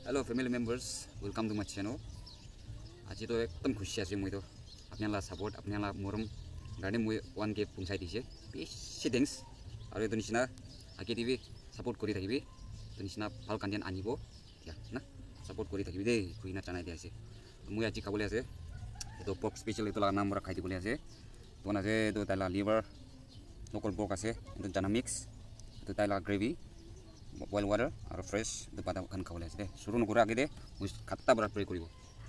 Hello family members, welcome to my channel. আজি তো একদম খুশি আছি মই তো আপনারা সাপোর্ট আপনারা মরম গানে মই 1K পৌঁছাই দিছে বেছি থ্যাঙ্কস আৰু এটো নিচিনা আকি দিবি সাপোর্ট কৰি থাকিবি এটো নিচিনা ভাল কন্টেন্ট আনিব দিয়া না সাপোর্ট কৰি থাকিবি দেই কুইনা জানাই দিয়া আছে মই আজি খাবলৈ আছে এটো পক স্পেশাল এটো নাম ৰা খাই দিবলৈ আছে তোন আছে এটো তাইলা লিভাৰ লোকাল পক আছে এটো জানা মিক্স এটো তাইলা gravy boil water or fresh the pada kan khawle ase de shuru nokura age de moi khatta bara pray koribo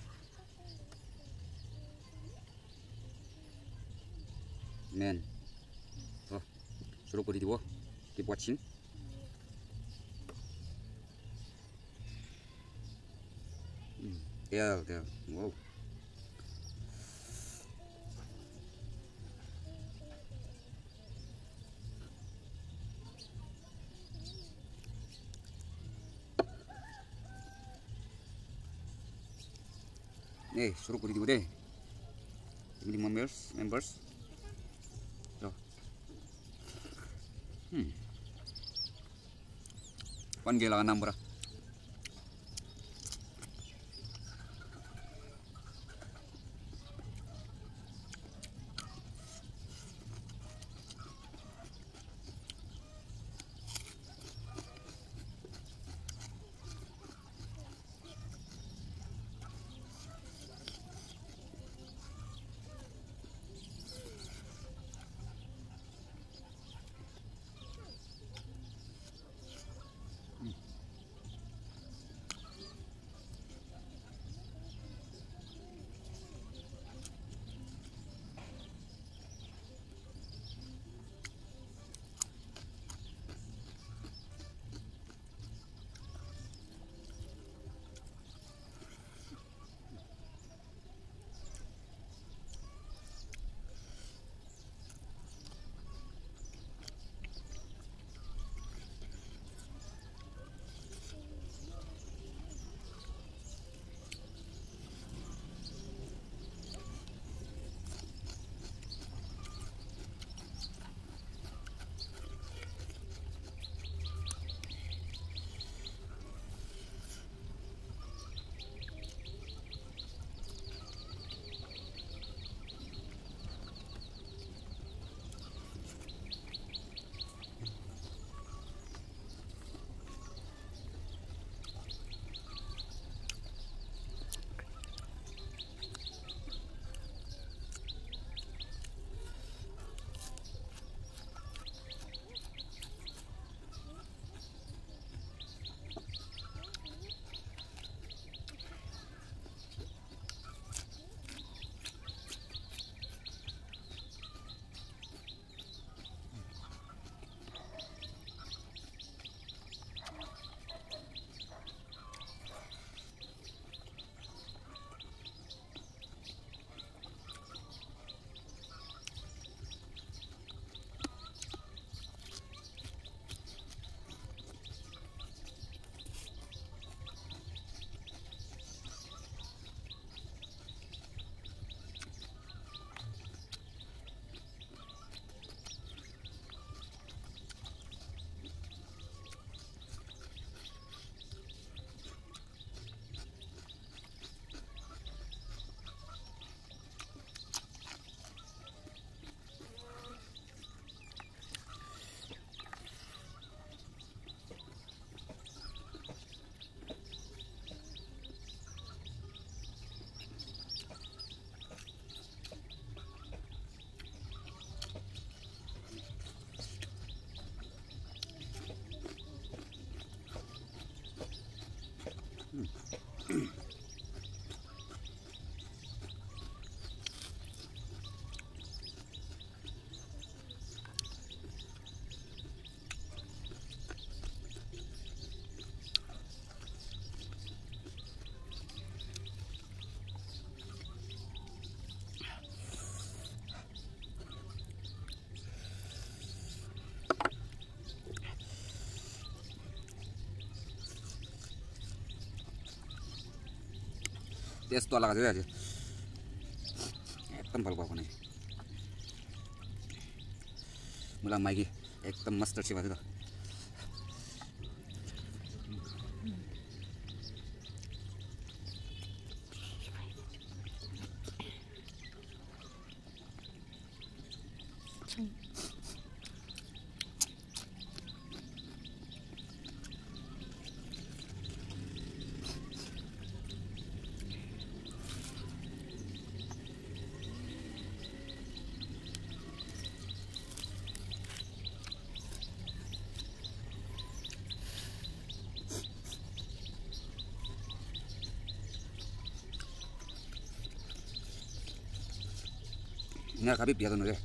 man to shuru kori dibo keep watching yeah wow suruh kuri dibo deh family members so 1K laga number test तो अलग আছে আজি एकदम ভালো পাবো না मुला Maggi एकदम मस्त अच्छी बात है না খাবি পিয়াজ নরে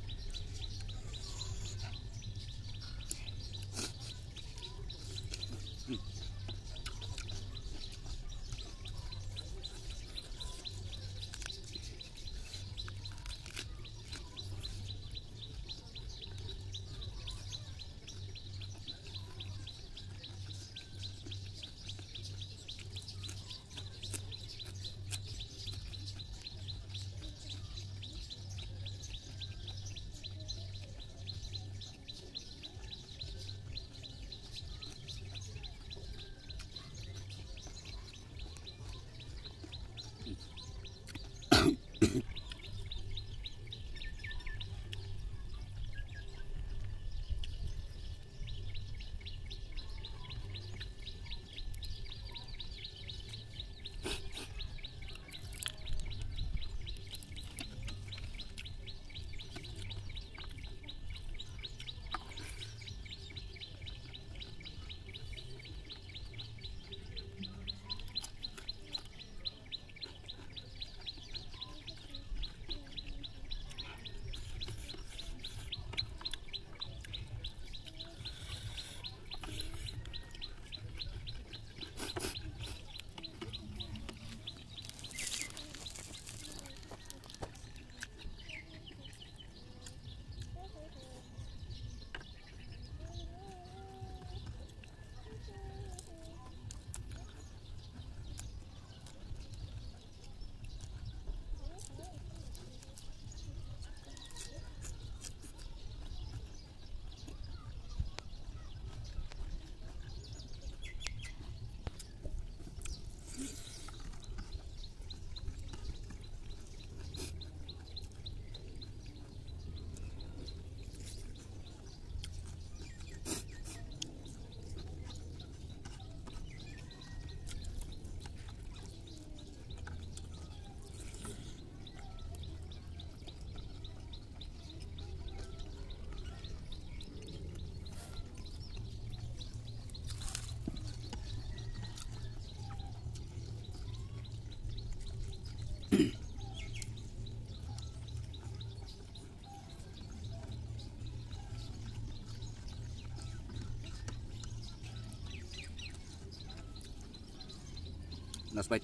Last bite.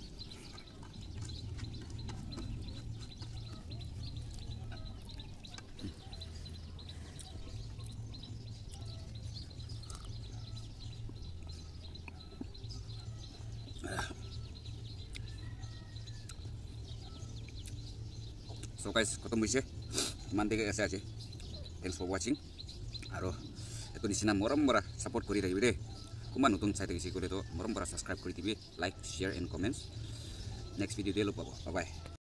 So guys, kotong bisa mandi ke aja. Thanks for watching. Aro, itu di sini moram-mora support kori rahi bide. Kuma nutun saya tegisi kori to moram-mora subscribe kori tibi, like, share and comments. Next video dia lupa. Bye bye.